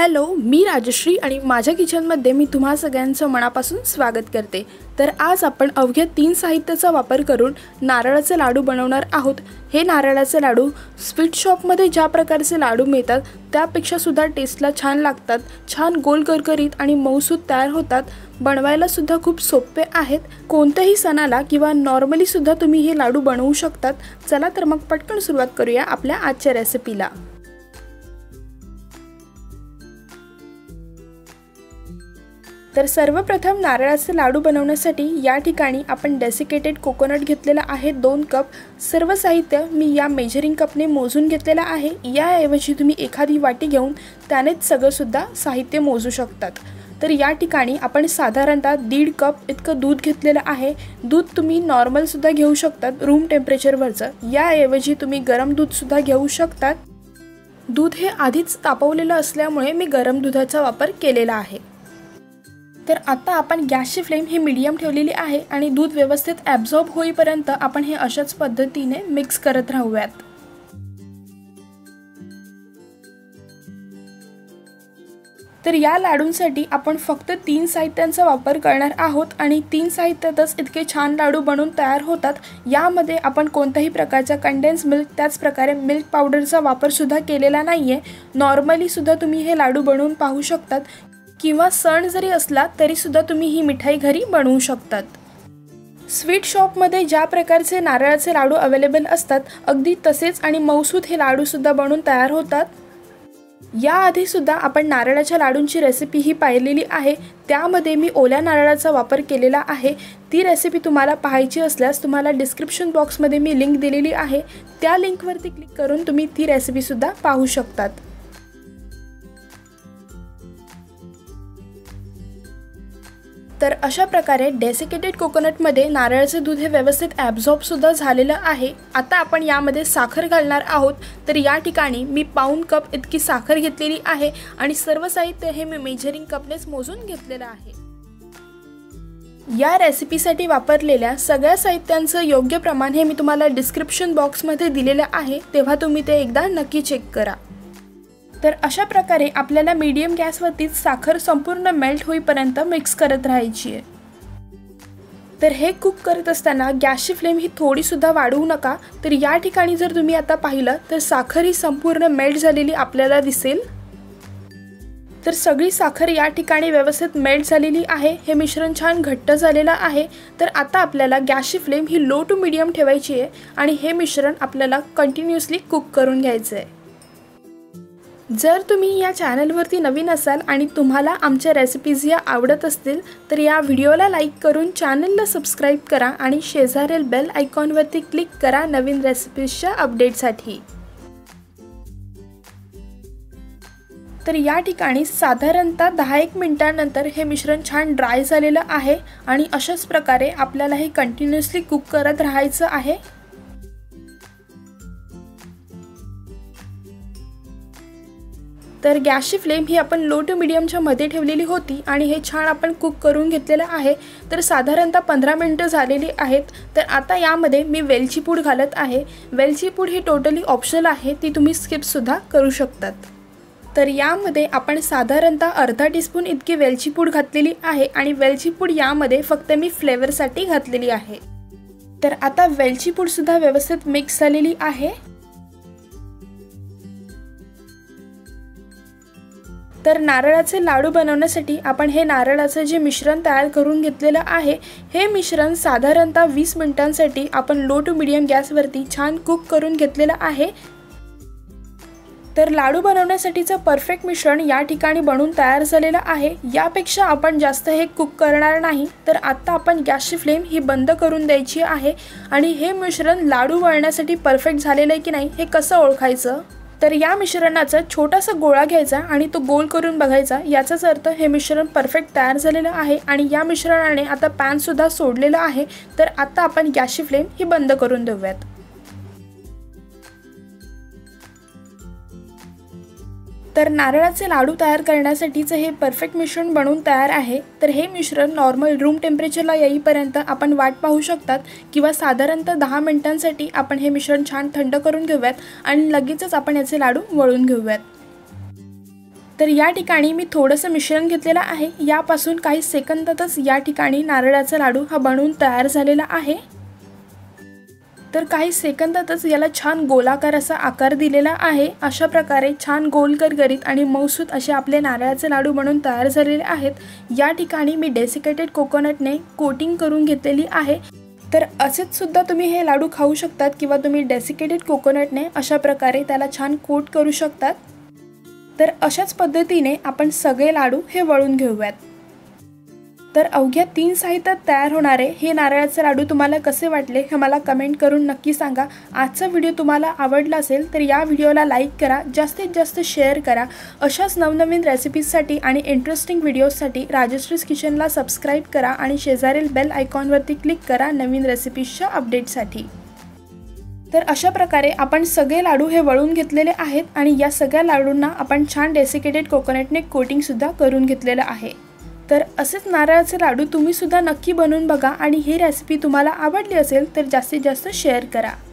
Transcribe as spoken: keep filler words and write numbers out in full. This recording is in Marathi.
हॅलो, मी राजश्री आणि माझ्या किचनमध्ये मी तुम्हा सगळ्यांचं मनापासून स्वागत करते। तर आज आपण अवघ्या तीन साहित्याचा वापर करून नारळाचे लाडू बनवणार आहोत। हे नारळाचे लाडू स्वीट शॉपमध्ये ज्या प्रकारचे लाडू मिळतात त्यापेक्षा सुद्धा टेस्टला छान लागतात, छान गोल करकरीत आणि मऊसूत तयार होतात। बनवायला सुद्धा खूप सोपे आहेत। कोणत्याही सणाला किंवा नॉर्मली सुद्धा तुम्ही हे लाडू बनवू शकतात। चला तर मग पटकन सुरुवात करूया आपल्या आजच्या रेसिपीला। तर सर्वप्रथम नारळाचे लाडू बनवण्यासाठी या ठिकाणी आपण डेसिकेटेड कोकोनट घेतलेला आहे दोन कप। सर्व साहित्य मी या मेजरिंग कपने मोजून घेतलेला आहे। याऐवजी तुम्ही एखादी वाटी घेऊन त्यानेच सगळं सुद्धा साहित्य मोजू शकतात। तर या ठिकाणी आपण साधारणतः दीड कप इतकं दूध घेतलेलं आहे। दूध तुम्ही नॉर्मल सुद्धा घेऊ शकतात, रूम टेम्परेचरवरचं। याऐवजी तुम्ही गरम दूध सुद्धा घेऊ शकतात। दूध हे आधीच तापवलेलं असल्यामुळे मी गरम दुधाचा वापर केलेला आहे। तर आता आपण गॅसची फ्लेम ही मीडियम ठेवलेली आहे आणि दूध व्यवस्थित ॲब्झॉर्ब होईपर्यंत आपण हे अशाच पद्धतीने मिक्स करत राहूयात। तर या लाडूंसाठी आपण फक्त तीन साहित्यांचा वापर करणार आहोत आणि तीन साहित्यातच इतके छान लाडू बनून तयार होतात। यामध्ये आपण कोणत्याही प्रकारचा कंडेन्स मिल्क त्याच प्रकारे मिल्क पावडरचा वापर सुद्धा केलेला नाहीये। नॉर्मली सुद्धा तुम्ही हे लाडू बनवून पाहू शकतात किंवा सण जरी असला तरी सुद्धा तुम्ही ही मिठाई घरी बनवू शकतात। स्वीट शॉपमध्ये ज्या प्रकारचे नारळाचे लाडू अवेलेबल असतात अगदी तसेच आणि मऊसूत हे लाडू सुद्धा बनवून तयार होतात। याआधी सुद्धा आपण नारळाच्या लाडूंची रेसिपी ही पाहिलेली आहे, त्यामध्ये मी ओल्या नारळाचा वापर केलेला आहे। ती रेसिपी तुम्हाला पाहायची असल्यास तुम्हाला डिस्क्रिप्शन बॉक्समध्ये मी लिंक दिलेली आहे, त्या लिंकवरती क्लिक करून तुम्ही ती रेसिपी सुद्धा पाहू शकतात। तर अशा प्रकारे डेसिकेटेड कोकोनटमध्ये नारळाचे दूध हे व्यवस्थित ॲब्झॉर्ब सुद्धा झालेलं आहे। आता आपण यामध्ये साखर घालणार आहोत। तर या ठिकाणी मी पाऊण कप इतकी साखर घेतलेली आहे आणि सर्व साहित्य हे मी मेजरिंग कपनेच मोजून घेतलेलं आहे। या रेसिपीसाठी वापरलेल्या सगळ्या साहित्यांचं योग्य प्रमाण हे मी तुम्हाला डिस्क्रिप्शन बॉक्समध्ये दिलेलं आहे, तेव्हा तुम्ही ते एकदा नक्की चेक करा। तर अशा प्रकारे आपल्याला मीडियम गॅसवरती साखर संपूर्ण मेल्ट होईपर्यंत मिक्स करत राहायची आहे। तर हे कुक करत असताना गॅसची फ्लेम ही थोडी सुद्धा वाढवू नका। तर या ठिकाणी जर तुम्ही आता पाहिलं तर साखर ही संपूर्ण मेल्ट झालेली आपल्याला दिसेल। तर सगळी साखर या ठिकाणी व्यवस्थित मेल्ट झालेली आहे। हे मिश्रण छान घट्ट झालेलं आहे। तर आता आपल्याला गॅसची फ्लेम ही लो टू मीडियम ठेवायची आहे आणि हे मिश्रण आपल्याला कंटिन्युअसली कुक करून घ्यायचं आहे। जर तुम्ही या चॅनलवरती नवीन असाल आणि तुम्हाला आमच्या रेसिपीज या आवडत असतील तर या व्हिडिओला लाईक करून चॅनलला सबस्क्राईब करा आणि शेजारील बेल आयकॉनवरती क्लिक करा नवीन रेसिपीजच्या अपडेटसाठी। तर या ठिकाणी साधारणतः दहा एक मिनिटांनंतर हे मिश्रण छान ड्राय झालेलं आहे आणि अशाच प्रकारे आपल्याला हे कंटिन्युअसली कुक करत राहायचं आहे। तर गॅसची फ्लेम ही आपण लो टू मीडियमच्या मध्ये ठेवलेली होती आणि हे छान आपण कुक करून घेतलेलं आहे। तर साधारणतः पंधरा मिनिटं झालेली आहेत। तर आता यामध्ये मी वेलची पूड घालत आहे। वेलची पूड ही टोटली ऑप्शनल आहे, ती तुम्ही स्किप सुद्धा करू शकतात। तर यामध्ये आपण साधारणतः अर्धा टीस्पून इतकी वेलची पूड घातलेली आहे आणि वेलची पूड यामध्ये फक्त मी फ्लेवरसाठी घातलेली आहे। तर आता वेलची पूड सुद्धा व्यवस्थित मिक्स झालेली आहे। तर नारळाचे लाडू बनवण्यासाठी आपण हे नारळाचे जे मिश्रण तयार करून घेतलेलं आहे हे मिश्रण साधारणतः वीस मिनिटांसाठी आपण लो टू मीडियम गॅसवरती छान कुक करून घेतलेलं आहे। तर लाडू बनवण्यासाठीचं परफेक्ट मिश्रण या ठिकाणी बनवून तयार झालेलं आहे। यापेक्षा आपण जास्त हे कुक करणार नाही। तर आता आपण गॅसची फ्लेम ही बंद करून द्यायची आहे आणि हे मिश्रण लाडू वळण्यासाठी परफेक्ट झालेलं आहे की नाही हे कसं ओळखायचं, तर या मिश्रणाचा छोटासा गोळा घ्यायचा आणि तो गोल करून बघायचा। याचाच अर्थ हे मिश्रण परफेक्ट तयार झालेलं आहे आणि या मिश्रणाने आता पॅन सुद्धा सोडलेलं आहे। तर आता आपण गॅसची फ्लेम ही बंद करून देऊयात। तर नारळाचे लाडू तयार करण्यासाठीचे हे परफेक्ट मिश्रण बनवून तयार आहे। तर हे मिश्रण नॉर्मल रूम टेम्परेचरला येईपर्यंत आपण वाट पाहू शकतात किंवा साधारणतः दहा मिनिटांसाठी आपण हे मिश्रण छान थंड करून घेऊयात आणि लगेचच आपण याचे लाडू वळून घेऊयात। तर या ठिकाणी मी थोडंसं मिश्रण घेतलेलं आहे। यापासून काही सेकंदातच या ठिकाणी नारळाचा लाडू हा बनवून तयार झालेला आहे। तर काही सेकंदातच याला छान गोलाकार असा आकार दिलेला आहे। अशा प्रकारे छान गोल करकरीत आणि मऊसूत असे आपले नारळाचे लाडू बनवून तयार झालेले आहेत। या ठिकाणी मी डेसिकेटेड कोकोनटने कोटिंग करून घेतलेली आहे। तर असेच सुद्धा तुम्ही हे लाडू खाऊ शकतात किंवा तुम्ही डेसिकेटेड कोकोनटने अशा प्रकारे त्याला छान कोट करू शकतात। तर अशाच पद्धतीने आपण सगळे लाडू हे वळून घेऊयात। तर अवघ्या तीन साहित्यात तयार होणारे हे नारळाचे लाडू तुम्हाला कसे वाटले हे मला कमेंट करून नक्की सांगा। आजचा व्हिडिओ तुम्हाला आवडला असेल तर या व्हिडिओला लाईक करा, जास्तीत जास्त शेअर करा। अशाच नवनवीन रेसिपीजसाठी आणि इंटरेस्टिंग व्हिडिओजसाठी राजश्रीज किचनला सबस्क्राईब करा आणि शेजारील बेल आयकॉनवरती क्लिक करा नवीन रेसिपीजच्या अपडेटसाठी। तर अशा प्रकारे आपण सगळे लाडू हे वळून घेतलेले आहेत आणि या सगळ्या लाडूंना आपण छान डेसिकेटेड कोकोनटने कोटिंगसुद्धा करून घेतलेलं आहे। तर असेच नारळाचे लाडू तुम्ही सुद्धा नक्की बनवून बघा आणि ही रेसिपी तुम्हाला आवडली असेल तर जास्तीत जास्त शेअर करा।